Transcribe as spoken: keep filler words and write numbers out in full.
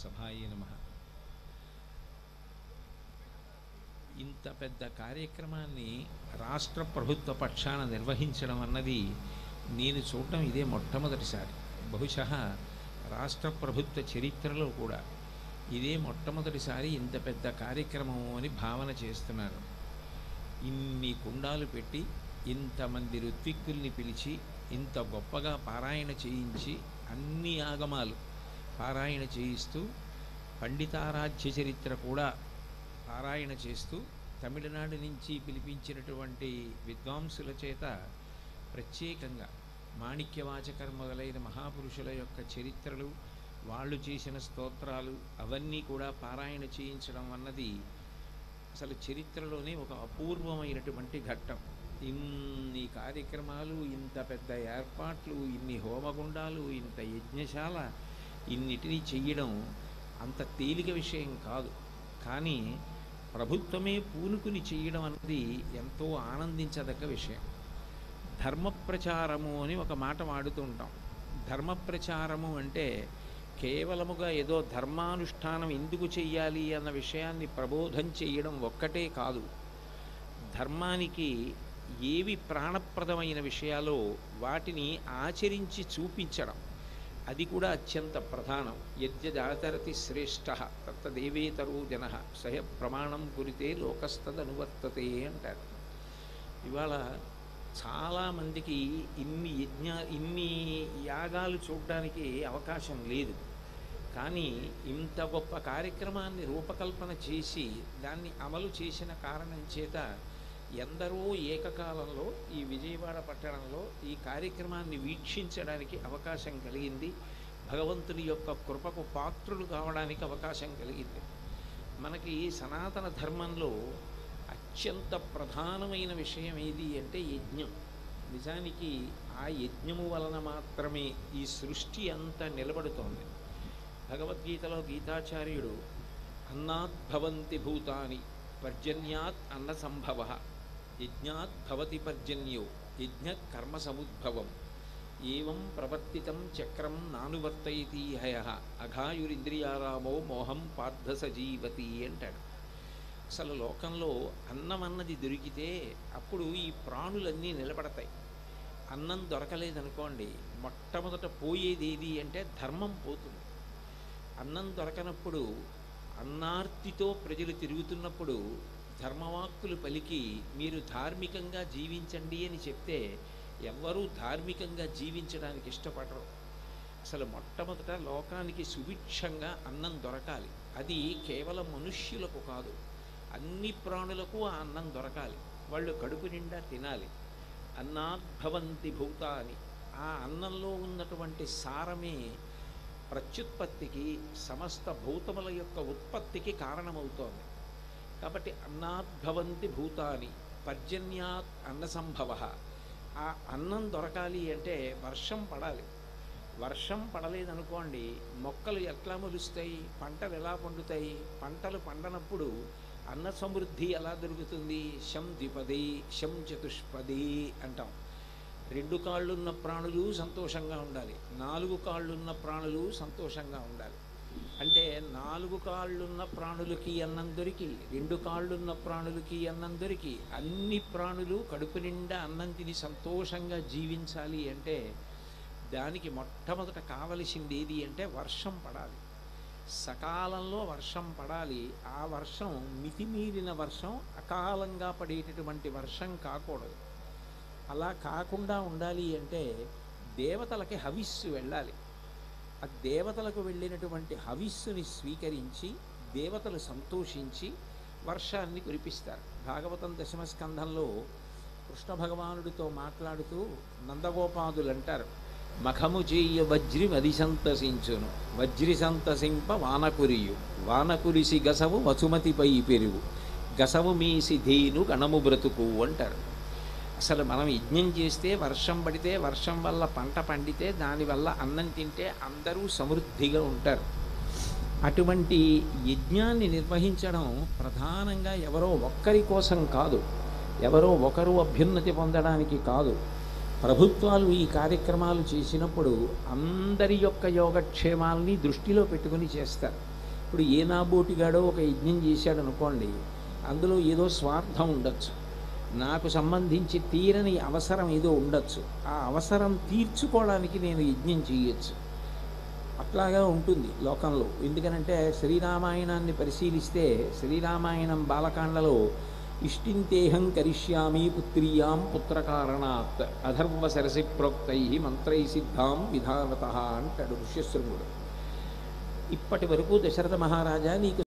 సభాయే నమః. ఇంత పెద్ద కార్యక్రమాన్ని రాష్ట్ర ప్రభుత్వ పక్షాన నిర్వహించడం అన్నది నేను చూడటం ఇదే మొట్టమొదటిసారి. బహుశः రాష్ట్ర ప్రభుత్వ చరిత్రలో కూడా ఇదే మొట్టమొదటిసారి ఇంత పెద్ద కార్యక్రమం అని భావన చేస్తున్నారు. ఇన్ని కుండాలు పెట్టి ఇంతమంది ఋత్విక్కుల్ని పిలిచి ఇంత గొప్పగా పారాయణ చేయించి అన్ని ఆగమాలు పారాయణ చేయిస్తూ పండితారాధ్య చరిత్ర కూడా పారాయణ చేస్తూ తమిళనాడు నుంచి పిలిపించినటువంటి విద్వాంసుల చేత ప్రత్యేకంగా మాణిక్యవాచకర్ మొదలైన మహాపురుషుల యొక్క చరిత్రలు, వాళ్ళు చేసిన స్తోత్రాలు అవన్నీ కూడా పారాయణ చేయించడం అన్నది అసలు చరిత్రలోనే ఒక అపూర్వమైనటువంటి ఘట్టం. ఇన్ని కార్యక్రమాలు, ఇంత పెద్ద ఏర్పాట్లు, ఇన్ని హోమగుండాలు, ఇంత యజ్ఞశాల, ఇన్నిటినీ చెయ్యడం అంత తేలిక విషయం కాదు. కానీ ప్రభుత్వమే పూనుకుని చెయ్యడం అన్నది ఎంతో ఆనందించదగ్గ విషయం. ధర్మ ప్రచారము అని ఒక మాట వాడుతూ ఉంటాం. ధర్మ ప్రచారము అంటే కేవలముగా ఏదో ధర్మానుష్ఠానం ఎందుకు చెయ్యాలి అన్న విషయాన్ని ప్రబోధం చెయ్యడం ఒక్కటే కాదు. ధర్మానికి ఏవి ప్రాణప్రదమైన విషయాలో వాటిని ఆచరించి చూపించడం, అది కూడా అత్యంత ప్రధానం. యద్యదాచరతి శ్రేష్ఠ తత్తదేవేతరో జన సహ ప్రమాణం కురితే లోకస్తదనువర్తతే అంటారు. ఇవాళ చాలామందికి ఇన్ని యజ్ఞ ఇన్ని యాగాలు చూడడానికి అవకాశం లేదు. కానీ ఇంత గొప్ప కార్యక్రమాన్ని రూపకల్పన చేసి దాన్ని అమలు చేసిన కారణం చేత ఎందరో ఏకకాలంలో ఈ విజయవాడ పట్టణంలో ఈ కార్యక్రమాన్ని వీక్షించడానికి అవకాశం కలిగింది. భగవంతుని యొక్క కృపకు పాత్రులు కావడానికి అవకాశం కలిగింది. మనకి సనాతన ధర్మంలో అత్యంత ప్రధానమైన విషయం ఏది అంటే యజ్ఞం. నిజానికి ఆ యజ్ఞము వలన మాత్రమే ఈ సృష్టి అంతా నిలబడుతోంది. భగవద్గీతలో గీతాచార్యుడు అన్నాత్ భవంతి భూతాని పర్జన్యాత్ అన్న సంభవ యజ్ఞాత్ భవతి పర్జన్యో యజ్ఞ కర్మ సముద్భవం ఏవం ప్రవర్తితం చక్రం నానువర్తయతి హయః అఘాయురింద్రియారామో మోహం పార్థ సజీవతి అంటాడు. అసలు లోకంలో అన్నం అన్నది దొరికితే అప్పుడు ఈ ప్రాణులన్నీ నిలబడతాయి. అన్నం దొరకలేదనుకోండి, మొట్టమొదట పోయేది ఏది అంటే ధర్మం పోతుంది. అన్నం దొరకనప్పుడు, అన్నార్తితో ప్రజలు తిరుగుతున్నప్పుడు ధర్మవాక్కులు పలికి మీరు ధార్మికంగా జీవించండి అని చెప్తే ఎవ్వరూ ధార్మికంగా జీవించడానికి ఇష్టపడరు. అసలు మొట్టమొదట లోకానికి సుభిక్షంగా అన్నం దొరకాలి. అది కేవలం మనుష్యులకు కాదు, అన్ని ప్రాణులకు ఆ అన్నం దొరకాలి. వాళ్ళు కడుపు నిండా తినాలి. అన్నాద్భవంతి భూతాని, ఆ అన్నంలో ఉన్నటువంటి సారమే ప్రత్యుత్పత్తికి, సమస్త భూతముల యొక్క ఉత్పత్తికి కారణమవుతోంది. కాబట్టి అన్నాద్భవంతి భూతాని పర్జన్యాత్ అన్న సంభవ. ఆ అన్నం దొరకాలి అంటే వర్షం పడాలి. వర్షం పడలేదనుకోండి, మొక్కలు ఎట్లా మొలుస్తాయి, పంటలు ఎలా పండుతాయి? పంటలు పండనప్పుడు అన్న సమృద్ధి ఎలా దొరుకుతుంది? శం ద్విపది శం చతుష్పది అంటాం. రెండు కాళ్ళున్న ప్రాణులు సంతోషంగా ఉండాలి, నాలుగు కాళ్ళున్న ప్రాణులు సంతోషంగా ఉండాలి. అంటే నాలుగు కాళ్ళున్న ప్రాణులకి అన్నం దొరికి, రెండు కాళ్ళున్న ప్రాణులకి అన్నం దొరికి, అన్ని ప్రాణులు కడుపు నిండా అన్నం తిని సంతోషంగా జీవించాలి అంటే దానికి మొట్టమొదట కావలసింది ఏది అంటే వర్షం పడాలి. సకాలంలో వర్షం పడాలి. ఆ వర్షం మితిమీరిన వర్షం, అకాలంగా పడేటటువంటి వర్షం కాకూడదు. అలా కాకుండా ఉండాలి అంటే దేవతలకి హవిస్సు వెళ్ళాలి. ఆ దేవతలకు వెళ్ళినటువంటి హవిస్సుని స్వీకరించి దేవతలు సంతోషించి వర్షాన్ని కురిపిస్తారు. భాగవతం దశమ స్కంధంలో కృష్ణ భగవానుడితో మాట్లాడుతూ నందగోపాదులు అంటారు, మఖము చేయ వజ్రి మది సంతసించును, వజ్రి సంతసింప వానకురియు, వానకురిసి గసవు వసుమతిపై పెరుగు, గసవు మీసి ధేను గణము బ్రతుకు అంటారు. అసలు మనం యజ్ఞం చేస్తే వర్షం పడితే, వర్షం వల్ల పంట పండితే, దానివల్ల అన్నం తింటే అందరూ సమృద్ధిగా ఉంటారు. అటువంటి యజ్ఞాన్ని నిర్వహించడం ప్రధానంగా ఎవరో ఒక్కరి కోసం కాదు, ఎవరో ఒకరు అభ్యున్నతి పొందడానికి కాదు. ప్రభుత్వాలు ఈ కార్యక్రమాలు చేసినప్పుడు అందరి యొక్క యోగక్షేమాల్ని దృష్టిలో పెట్టుకుని చేస్తారు. ఇప్పుడు ఏ నాబోటిగాడో ఒక యజ్ఞం చేశాడు అనుకోండి, అందులో ఏదో స్వార్థం ఉండొచ్చు, నాకు సంబంధించి తీరని అవసరం ఏదో ఉండొచ్చు, ఆ అవసరం తీర్చుకోవడానికి నేను యజ్ఞం చేయొచ్చు. అట్లాగా ఉంటుంది లోకంలో. ఎందుకనంటే శ్రీరామాయణాన్ని పరిశీలిస్తే శ్రీరామాయణం బాలకాండలో ఇష్టింతేహం కరిష్యామి పుత్రీయాం పుత్రకారణాత్ అధర్వ సరసి ప్రోక్తై మంత్రై సిద్ధాం విధావత అంటాడు ఋష్యశృంగుడు. ఇప్పటి వరకు దశరథ మహారాజా నీకు